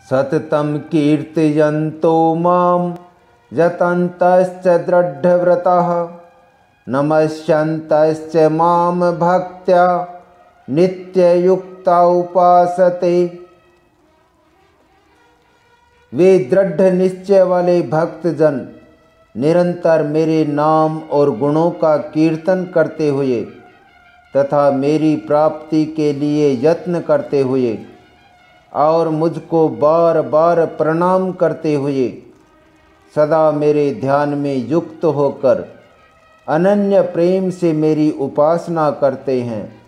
सततं कीर्तयन्तो मां यतन्तश्च दृढव्रताः नमस्यन्तश्च मां भक्त्या नित्ययुक्ता उपासते। वे दृढ़ निश्चय वाले भक्तजन निरंतर मेरे नाम और गुणों का कीर्तन करते हुए तथा मेरी प्राप्ति के लिए यत्न करते हुए और मुझको बार बार प्रणाम करते हुए सदा मेरे ध्यान में युक्त होकर अनन्य प्रेम से मेरी उपासना करते हैं।